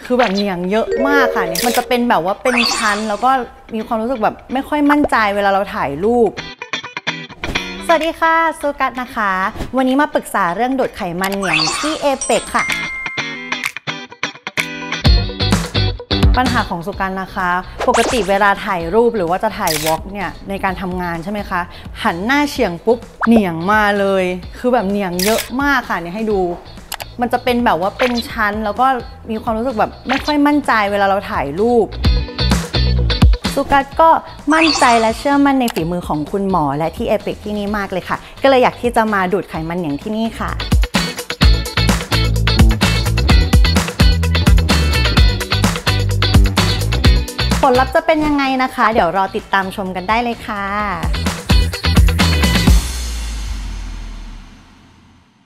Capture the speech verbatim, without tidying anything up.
คือแบบเหนียงเยอะมากค่ะเนี่ยมันจะเป็นแบบว่าเป็นชั้นแล้วก็มีความรู้สึกแบบไม่ค่อยมั่นใจเวลาเราถ่ายรูปสวัสดีค่ะซูกัสนะคะวันนี้มาปรึกษาเรื่องดูดไขมันเหนียงที่เอเปกค่ะปัญหาของสุกันนะคะปกติเวลาถ่ายรูปหรือว่าจะถ่ายวอล์กเนี่ยในการทำงานใช่ไหมคะหันหน้าเฉียงปุ๊บเหนียงมาเลยคือแบบเหนียงเยอะมากค่ะเนี่ยให้ดูมันจะเป็นแบบว่าเป็นชั้นแล้วก็มีความรู้สึกแบบไม่ค่อยมั่นใจเวลาเราถ่ายรูปสุกัสก็มั่นใจและเชื่อมั่นในฝีมือของคุณหมอและที่เอเปกที่นี่มากเลยค่ะก็เลยอยากที่จะมาดูดไขมันเหนียงที่นี่ค่ะผลลัพธ์จะเป็นยังไงนะคะเดี๋ยวรอติดตามชมกันได้เลยค่ะ